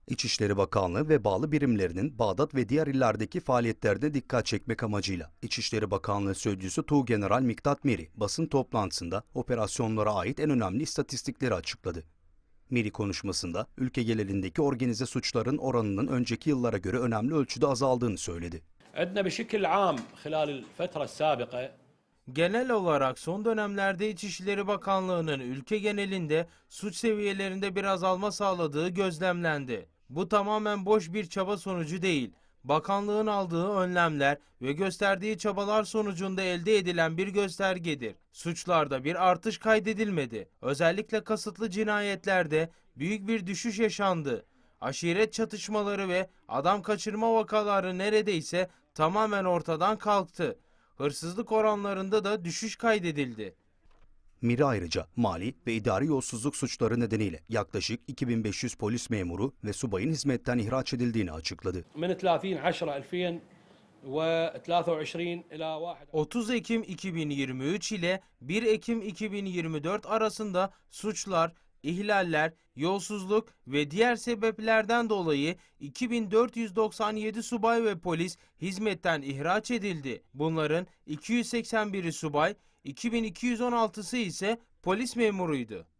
İçişleri Bakanlığı ve bağlı birimlerinin Bağdat ve diğer illerdeki faaliyetlerine dikkat çekmek amacıyla İçişleri Bakanlığı Sözcüsü Tuğgeneral Miktat Meri basın toplantısında operasyonlara ait en önemli istatistikleri açıkladı. Meri konuşmasında ülke genelindeki organize suçların oranının önceki yıllara göre önemli ölçüde azaldığını söyledi. Genel olarak son dönemlerde İçişleri Bakanlığı'nın ülke genelinde suç seviyelerinde bir azalma sağladığı gözlemlendi. Bu tamamen boş bir çaba sonucu değil. Bakanlığın aldığı önlemler ve gösterdiği çabalar sonucunda elde edilen bir göstergedir. Suçlarda bir artış kaydedilmedi. Özellikle kasıtlı cinayetlerde büyük bir düşüş yaşandı. Aşiret çatışmaları ve adam kaçırma vakaları neredeyse tamamen ortadan kalktı. Hırsızlık oranlarında da düşüş kaydedildi. Meri ayrıca mali ve idari yolsuzluk suçları nedeniyle yaklaşık 2500 polis memuru ve subayın hizmetten ihraç edildiğini açıkladı. 30 Ekim 2023 ile 1 Ekim 2024 arasında suçlar, ihlaller, yolsuzluk ve diğer sebeplerden dolayı 2497 subay ve polis hizmetten ihraç edildi. Bunların 281'i subay, 2216'sı ise polis memuruydu.